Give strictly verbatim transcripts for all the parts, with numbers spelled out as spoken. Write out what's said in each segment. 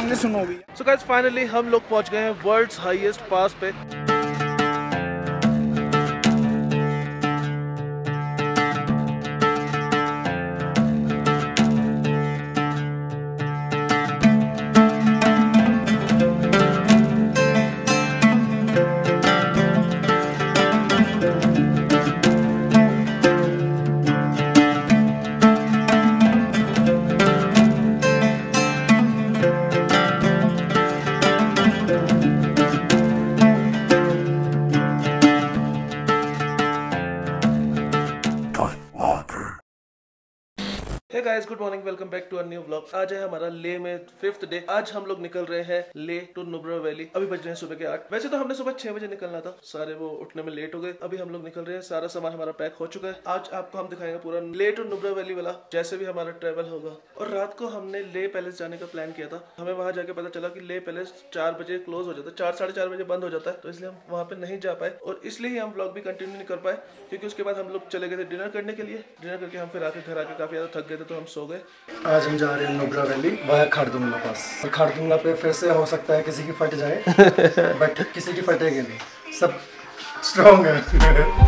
सामने सुनोगी। So guys finally हम लोग पहुंच गए हैं वर्ल्ड्स हाईएस्ट पास पे। Hey guys, good morning, welcome back to a new vlog. आज है हमारा ले में फिफ्थ डे। आज हम लोग निकल रहे हैं ले टू नुब्रा वैली। अभी बज रहे हैं सुबह के आठ। वैसे तो हमने सुबह छह बजे निकलना था, सारे वो उठने में लेट हो गए। अभी हम लोग निकल रहे हैं, सारा सामान हमारा पैक हो चुका है। आज आपको हम दिखाएंगे पूरा ले टू नुब्रा वैली वाला जैसे भी हमारा ट्रेवल होगा। और रात को हमने ले पैलेस जाने का प्लान किया था। हमें वहाँ जाके पता चला कि ले पैलेस चार बजे क्लोज हो जाता है, चार साढ़े चार बजे बंद हो जाता है, तो इसलिए हम वहाँ पे नहीं जा पाए। और इसलिए ही हम व्लॉग भी कंटिन्यू नहीं कर पाए, क्योंकि उसके बाद हम लोग चले गए थे डिनर करने के लिए। डिनर करके हम फिर आके घर आके काफी ज्यादा थक गए थे, तो हम सो गए। आज हम जा रहे हैं Nubra valley via Khardungla pass. और खारदुंगला पे फिर से हो सकता है किसी की फट जाए बट किसी की फटेगी नहीं, सब स्ट्रॉन्ग है।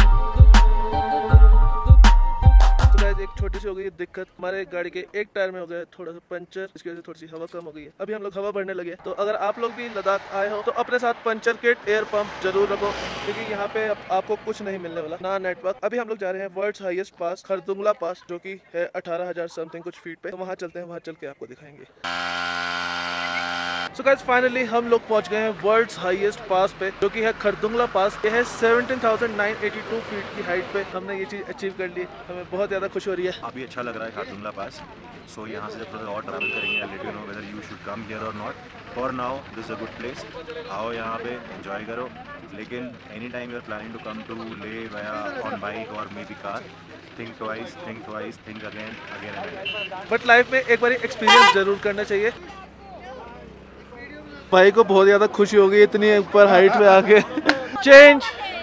एक छोटी सी हो गई दिक्कत, हमारे गाड़ी के एक टायर में हो गया थोड़ा सा पंचर, इसकी वजह से थोड़ी सी हवा कम हो गई है। अभी हम लोग हवा भरने लगे। तो अगर आप लोग भी लद्दाख आए हो तो अपने साथ पंचर किट, एयर पंप जरूर रखो, क्योंकि यहाँ पे आपको कुछ नहीं मिलने वाला, ना नेटवर्क। अभी हम लोग जा रहे हैं world's highest pass Khardungla pass, जो कि है अठारह हजार समथिंग कुछ फीट पे। तो वहाँ चलते हैं, वहाँ चल के आपको दिखाएंगे। सो गाइस फाइनली हम लोग पहुंच गए हैं वर्ल्ड्स हाईएस्ट पास पे, जो कि है खारदुंगला पास। ये है सत्रह हज़ार नौ सौ बयासी फीट की हाइट पे। हमने ये चीज अचीव कर ली, हमें बहुत ज्यादा खुश हो रही है। अभी अच्छा लग रहा है खारदुंगला पास। सो so, यहाँ से जब थोड़ा और ट्रैवल करेंगे, let you know whether you should come here और not. For now this is a good place, आओ यहाँ पे एंजॉय करो। लेकिन any time you are planning to come to Leh via on bike और maybe car, think twice, think twice, think again again and again. But life में एक बार experience जरूर करना चाहिए। भाई को बहुत ज्यादा खुशी हो गई इतनी ऊपर हाइट पे आके। Change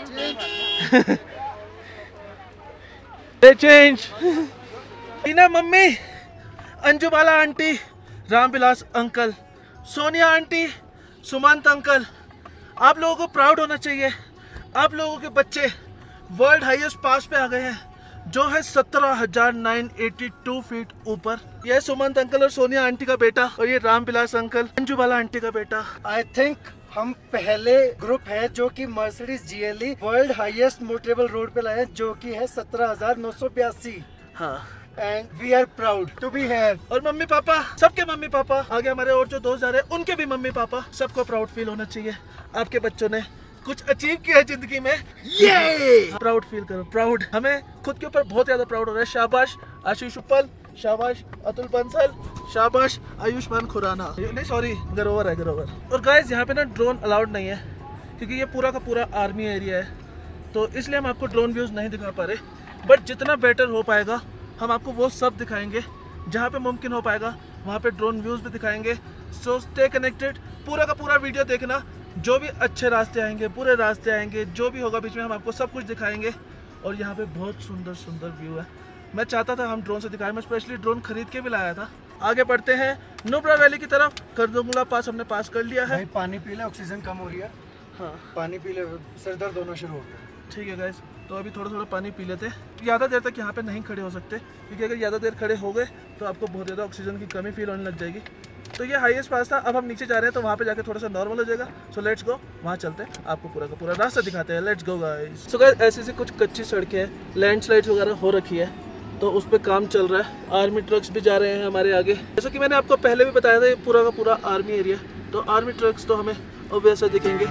change Meena mummy, Anjubala aunty, Ramvilas uncle, Sonia aunty, Sumant uncle, आप लोगों को प्राउड होना चाहिए। आप लोगों के बच्चे वर्ल्ड हाईएस्ट पास पे आ गए हैं, जो है सत्रह हजार नौ सौ बयासी फीट ऊपर। ये सुमंत अंकल और सोनिया आंटी का बेटा, और ये रामविलास अंकल, अंजुबाला आंटी का बेटा। आई थिंक हम पहले ग्रुप है जो कि Mercedes GLE world highest motorable road पे लाए, जो कि है सत्रह हजार नौ सौ बयासी। हाँ, and we are proud to be here. और मम्मी पापा, सबके मम्मी पापा, आगे हमारे और जो दोस्त जा रहे हैं उनके भी मम्मी पापा, सबको प्राउड फील होना चाहिए। आपके बच्चों ने कुछ अचीव किया है जिंदगी में, ये प्राउड फील करो। प्राउड, हमें खुद के ऊपर बहुत ज्यादा प्राउड हो रहा है। शाबाश आशीष उपल, शाबाश अतुल बंसल, शाबाश आयुष्मान खुराना, नहीं सॉरी गरोवर है गरोवर। और गाइस यहाँ पे ना ड्रोन अलाउड नहीं है, क्योंकि ये पूरा का पूरा आर्मी एरिया है, तो इसलिए हम आपको ड्रोन व्यूज नहीं दिखा पा रहे। बट जितना बेटर हो पाएगा हम आपको वो सब दिखाएंगे। जहाँ पे मुमकिन हो पाएगा वहाँ पे ड्रोन व्यूज भी दिखाएंगे। सो स्टे कनेक्टेड, पूरा का पूरा वीडियो देखना। जो भी अच्छे रास्ते आएंगे, बुरे रास्ते आएंगे, जो भी होगा बीच में हम आपको सब कुछ दिखाएंगे। और यहाँ पे बहुत सुंदर सुंदर व्यू है। मैं चाहता था हम ड्रोन से दिखाएं, मैं स्पेशली ड्रोन खरीद के भी लाया था। आगे बढ़ते हैं नुब्रा वैली की तरफ। खारदुंगला पास हमने पास कर लिया है। भाई पानी पी ले, ऑक्सीजन कम हो रही है। हाँ पानी पी ले, सर दर्द होना शुरू हो गया। ठीक है गाइस, तो अभी थोड़ा थोड़ा पानी पी लेते। ज़्यादा देर तक यहाँ पे नहीं खड़े हो सकते, क्योंकि अगर ज़्यादा देर खड़े हो गए तो आपको बहुत ज़्यादा ऑक्सीजन की कमी फील होने लग जाएगी। तो ये हाईएस्ट पास था। अब हम नीचे जा रहे हैं, तो वहाँ पे जाके थोड़ा सा नॉर्मल हो जाएगा। सो लेट्स गो, वहाँ चलते हैं, आपको पूरा का पूरा रास्ता दिखाते हैं। Let's go guys. So guys ऐसी सी कुछ कच्ची सड़कें हैं, लैंडस्लाइड्स वगैरह हो रखी है, तो उस पर काम चल रहा है। आर्मी ट्रक्स भी जा रहे हैं हमारे आगे। जैसा कि मैंने आपको पहले भी बताया था, ये पूरा का पूरा आर्मी एरिया, तो आर्मी ट्रक्स तो हमें ऑब्वियसली दिखेंगे।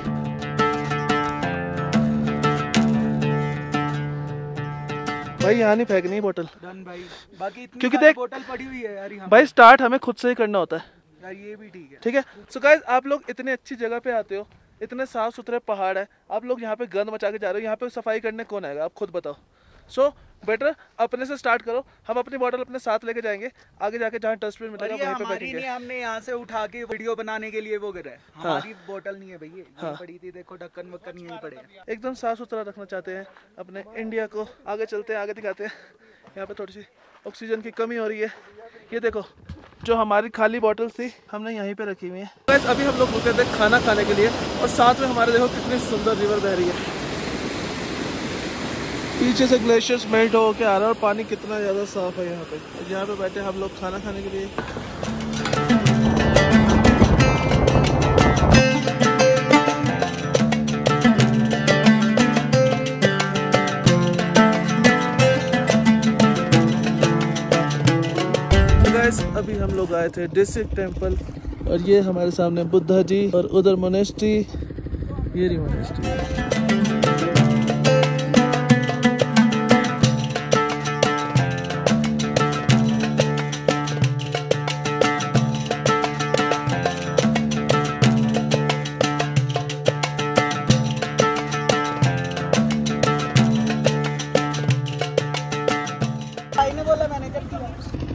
भाई यहाँ नहीं फेंकनी बोतल डन भाई, बाकी इतनी क्योंकि देख बोतल पड़ी हुई है यार यहाँ भाई, स्टार्ट हमें खुद से ही करना होता है यार, ये भी ठीक है। ठीक है। सो गाइस आप लोग इतने अच्छी जगह पे आते हो, इतने साफ सुथरे पहाड़ है, आप लोग यहाँ पे गंद मचा के जा रहे हो। यहाँ पे सफाई करने कौन आएगा, आप खुद बताओ। सो so, बेटर अपने से स्टार्ट करो। हम अपनी बोतल अपने साथ लेके जाएंगे, आगे जाके जहाँ डस्टबिन मिलेगा वहीं पे फेंकेंगे। नहीं, हमने यहाँ से उठा के वीडियो बनाने के लिए वो गिरा है। हाँ। हमारी बोतल नहीं है भैया, हाँ। पड़ी थी, देखो ढक्कन वक्कन यहीं पड़े हैं। एकदम साफ सुथरा रखना चाहते हैं अपने इंडिया को। आगे चलते हैं, आगे दिखाते हैं। यहाँ पे थोड़ी सी ऑक्सीजन की कमी हो रही है। ये देखो जो हमारी खाली बॉटल्स थी हमने यहीं पे रखी हुई है। गाइस अभी हम लोग रुके थे खाना खाने के लिए और साथ में हमारे देखो कितनी सुंदर रिवर बह रही है। पीछे से ग्लेशियर्स मेल्ट हो के आ रहा है और पानी कितना ज़्यादा साफ है यहाँ पे। यहाँ पे बैठे हम लोग खाना खाने के लिए। अभी हम लोग आए थे डिस्ट्रिक्ट टेम्पल और ये हमारे सामने बुद्धा जी और उधर मोनेस्ट्री, ये रही मोनेस्ट्री। बोला मैंने कर दिया।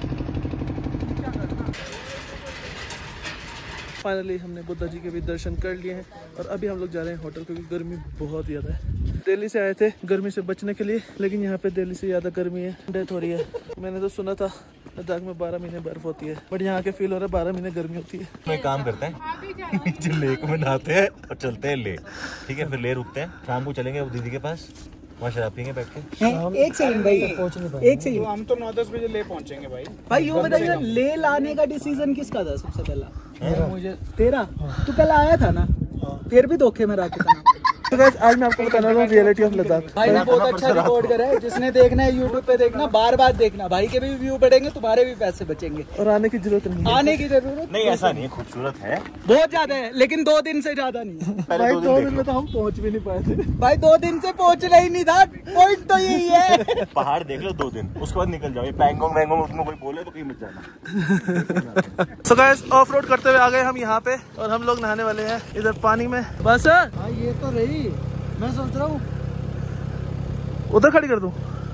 फाइनली हमने बुद्धा जी के भी दर्शन कर लिए हैं और अभी हम लोग जा रहे हैं होटल क्योंकि गर्मी बहुत ज़्यादा है। दिल्ली से आए थे गर्मी से बचने के लिए, लेकिन यहाँ पे दिल्ली से ज़्यादा गर्मी है, डेथ हो रही है। मैंने तो सुना था लद्दाख में बारह महीने बर्फ होती है, बट यहाँ के फील हो रहा है बारह महीने गर्मी होती है। मैं काम करते हैं नीचे लेक में नहाते हैं और चलते हैं ले, ठीक है, फिर ले रुकते हैं, शाम को चलेंगे वो दीदी के पास, वहाँ शराब पियेंगे बैठ के। एक सेकंड भाई, एक सेकंड, हम तो नौ दस बजे ले पहुंचेंगे भाई। भाई ये बताइए ले लाने का डिसीजन किसका था सबसे पहला? मुझे। तेरा? तू कल आया था ना, फिर भी धोखे में रखे था। तो गाइस आज मैं आपको बताने वाला हूँ रियलिटी ऑफ लद्दाख। भाई ने बहुत अच्छा रिकॉर्ड करा है, जिसने देखना है यूट्यूब पे देखना, बार बार देखना, भाई के भी व्यू बढ़ेंगे, तुम्हारे भी पैसे बचेंगे और आने की जरूरत नहीं है। आने की जरूरत नहीं, ऐसा नहीं है, खूबसूरत है, बहुत ज्यादा है, लेकिन दो दिन से ज्यादा नहीं है। भाई दो दिन में तो हम पहुँच भी नहीं पाए थे। भाई दो दिन से पहुँचना ही नहीं था, पॉइंट तो यही है। पहाड़ देख लो दो दिन, उसके बाद निकल जाओ। ये पैंगोंग वैंगोंग उसमें कोई बोले तो कहीं मत जाना। तो गाइस ऑफ रोड करते हुए आ गए हम यहाँ पे और हम लोग नहाने वाले हैं इधर पानी में। बस हाँ ये तो रही, मैं सोच रहा हूँ उधर खड़ी कर दूं।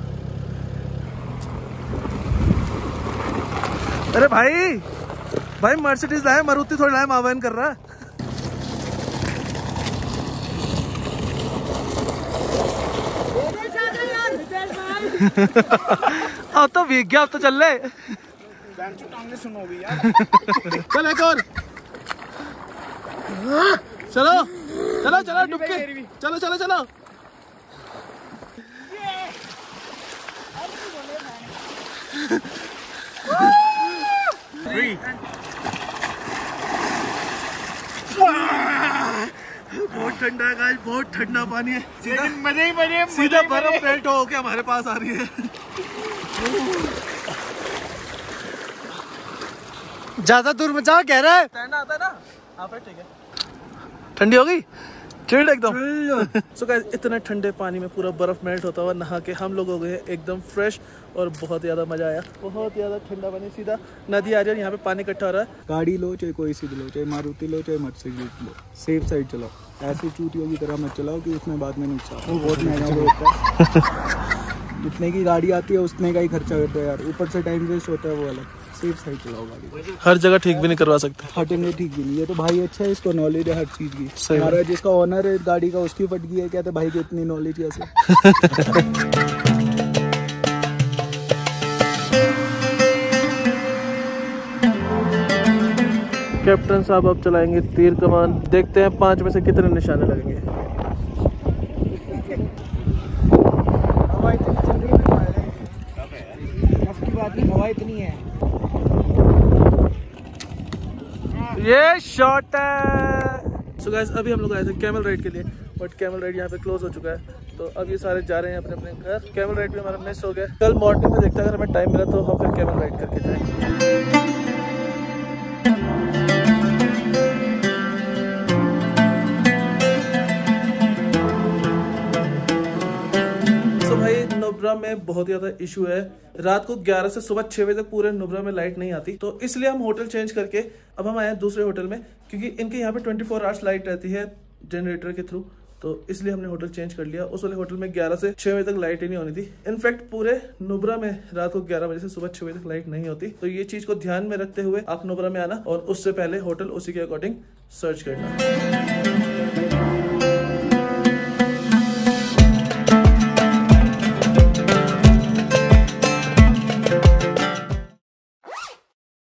अरे भाई भाई मर्सिडीज लाए, मारुति थोड़ी लाए, आह्वान कर रहा है। अब तो भीग गया, अब तो चल रहे। सुनोगी यार। चल एक और, चलो चलो चलो डुबके, चलो चलो चलो। बहुत ठंडा है गाइस, बहुत ठंडा पानी है, सीधा मजे ही मजे, सीधा बर्फ मेल्ट हो के हमारे पास आ रही है। ज्यादा दूर में जा कह रहा है। तैरना आता है ना? हाँ फिर ठीक है। ठंडी हो गई, चिल्ड एकदम। सो गाइस इतने ठंडे पानी में पूरा बर्फ मेल्ट होता हुआ नहा के हम लोग हो गए एकदम फ्रेश और बहुत ज़्यादा मजा आया। बहुत ज़्यादा ठंडा पानी, सीधा नदी आ रही है, यहाँ पे पानी इकट्ठा हो रहा है। गाड़ी लो, चाहे कोई सी भी लो, चाहे मारुति लो, चाहे मर्सिडीज लो, सेफ साइड चलाओ, ऐसी चूतियों की तरह मत चलाओ कि उसमें बाद में नुकसान हो, बहुत महंगा होता है। जितने की गाड़ी आती है उतने का ही खर्चा करता है यार, ऊपर से टाइम वेस्ट होता है, वो अलग। सेफ साइड चलाओ गाड़ी, हर जगह ठीक भी नहीं करवा सकते। फटेंगे ठीक भी नहीं, ये तो भाई अच्छा है, इसको नॉलेज है हर चीज की। हमारा जिसका ओनर है गाड़ी का, उसकी फट गई है, कहते भाई की इतनी नॉलेज कैसे। कैप्टन साहब अब चलाएंगे तीर कमान, देखते हैं पांच में से कितने निशाने लगेंगे। हवा इतनी चल रही है, बात नहीं, हवा इतनी है। ये शॉट है। सो गाइस अभी हम लोग आए थे कैमल राइड के लिए, बट कैमल राइड यहाँ पे क्लोज हो चुका है, तो अब ये सारे जा रहे हैं अपने अपने घर। कैमल राइड भी हमारा मिस हो गया। कल मॉर्निंग में देखते हैं, अगर हमें टाइम मिला तो हम फिर कैमल राइड करके जाएंगे। नुब्रा में बहुत ज्यादा इशू है, रात को ग्यारह से सुबह छह बजे तक पूरे नुब्रा में लाइट नहीं आती, तो इसलिए हम होटल चेंज करके अब हम आए हैं दूसरे होटल में, क्योंकि इनके यहाँ पे ट्वेंटी फोर आवर्स लाइट रहती है जनरेटर के थ्रू, तो इसलिए हमने होटल चेंज कर लिया। उस वाले होटल में ग्यारह से छह बजे तक लाइट ही नहीं होनी थी। इनफैक्ट पूरे नुब्रा में रात को ग्यारह बजे से सुबह छह बजे तक लाइट नहीं होती, तो ये चीज को ध्यान में रखते हुए आप नुब्रा में आना और उससे पहले होटल उसी के अकॉर्डिंग सर्च करना।